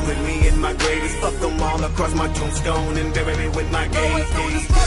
put me in my grave. Fuck them all across my tombstone and bury me with my gaze.